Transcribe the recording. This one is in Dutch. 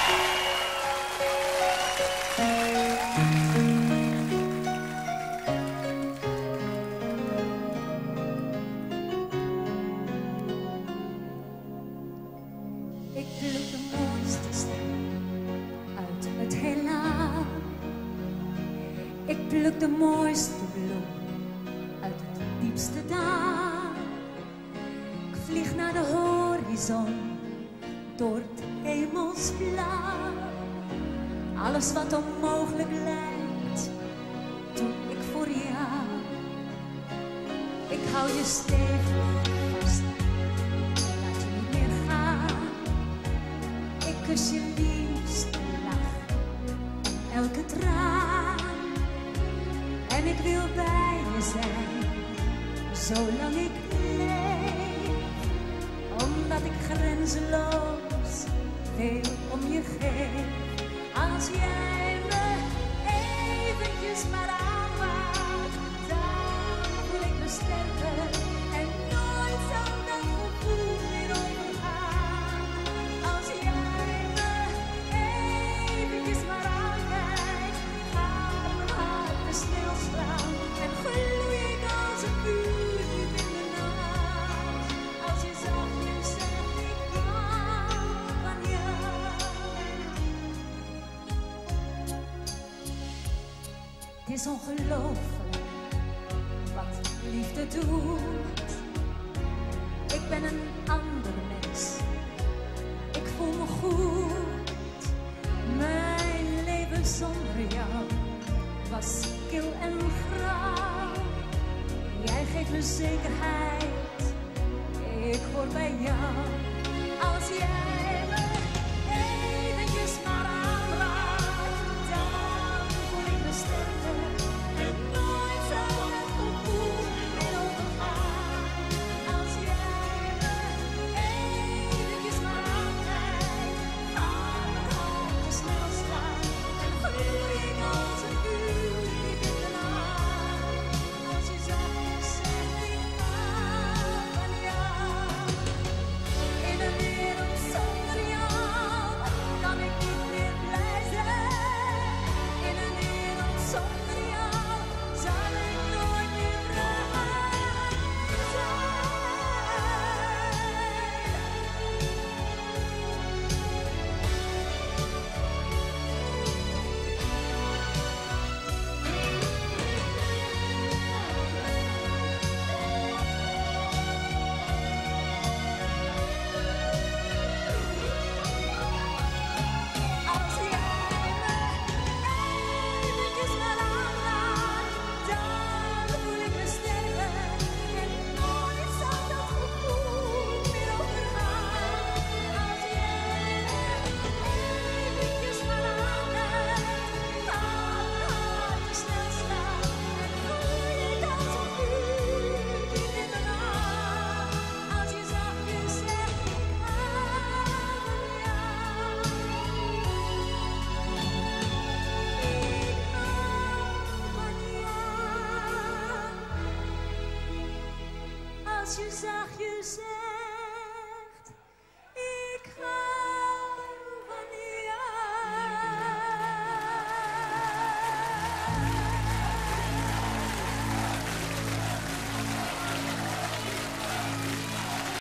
Ik pluk de mooiste ster uit het heelal. Ik pluk de mooiste bloem uit het diepste dal. Ik vlieg naar de horizon door het hemelsblauw. Alles wat onmogelijk lijkt, doe ik voor jou. Ik hou je stevig vast, laat je niet meer gaan. Ik kus je liefste lach, elke traan. En ik wil bij je zijn, zolang ik leef. Omdat ik grenzeloos veel om je geef. Als jij me eventjes maar aanraakt, dan voel ik me sterker en nooit zal dat gevoel weer overgaan. Als jij me eventjes maar aankijkt, gaat mijn hart stilstaan en gloei ik als een vuurtje in de nacht. Als je zachtjes zegt, ik hou van jou. Het is ongelooflijk wat liefde doet. Ik ben een ander mens, ik voel me goed. Mijn leven zonder jou was kil en grauw. Jij geeft me zekerheid, ik hoor bij jou. Als jij